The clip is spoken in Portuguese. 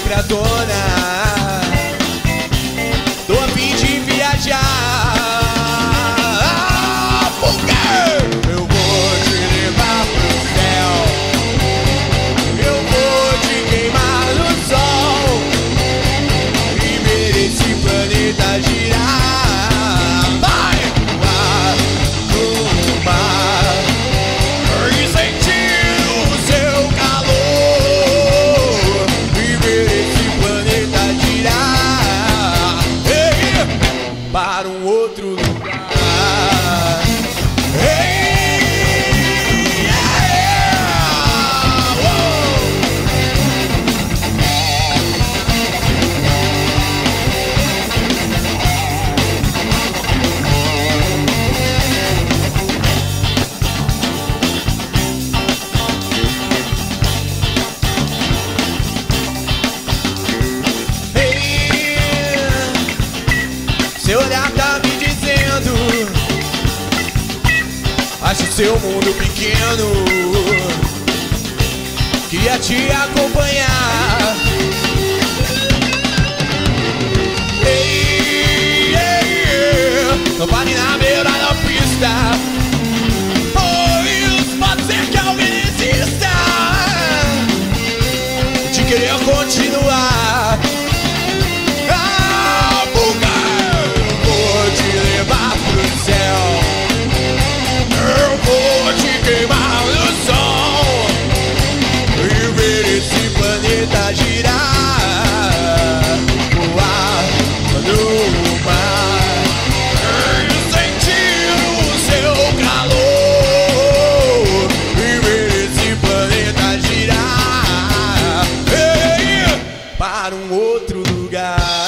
sempre à tona. Tô a fim de viajar. Porque eu vou te levar pro céu, eu vou te queimar no sol e ver esse planeta girar. Vai voar no mar e sentir o seu calor e ver esse planeta girar. Ei, para um outro lugar. Seu olhar tá me dizendo, acho seu mundo pequeno, queria te acompanhar. Ei, ei, ei, não pare na beira da pista, pois pode ser que alguém exista de querer continuar. Girar, voar no mar e sentir o seu calor e ver esse planeta girar. Ei, para um outro lugar.